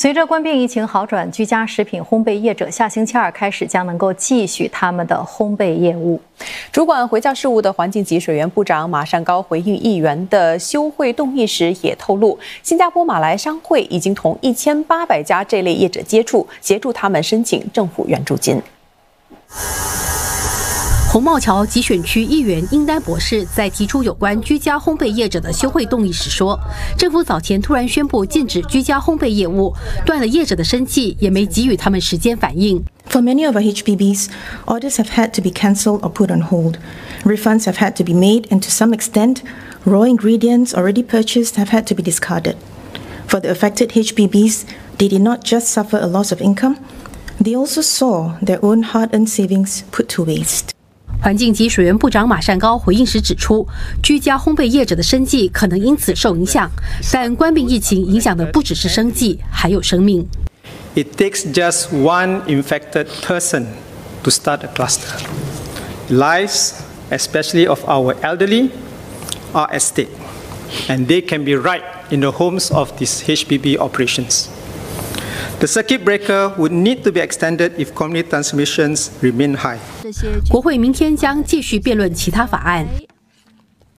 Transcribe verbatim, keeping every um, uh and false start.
随着冠病疫情好转，居家食品烘焙业者下星期二开始将能够继续他们的烘焙业务。 主管回教事务的环境及水源部长马善高回应议员的休会动议时也透露，新加坡马来商会已经同一千八百家这类业者接触，协助他们申请政府援助金。 红帽桥集选区议员殷丹博士在提出有关居家烘焙业者的休会动议时说，政府早前突然宣布禁止居家烘焙业务，断了业者的生计，也没给予他们时间反应。 For many of our H P Bs, orders have had to be cancelled or put on hold. Refunds have had to be made, and to some extent, raw ingredients already purchased have had to be discarded. For the affected H P Bs, they did not just suffer a loss of income, they also saw their own hard-earned savings put to waste. 环境及水源部长马善高回应时指出，居家烘焙业者的生计可能因此受影响，但冠病疫情影响的不只是生计，还有生命。 It takes just one infected person to start a cluster. Lives, especially of our elderly, are at stake, and they can be right in the homes of these H P B operations. The circuit breaker would need to be extended if community transmissions remain high. 国会明天将继续辩论其他法案。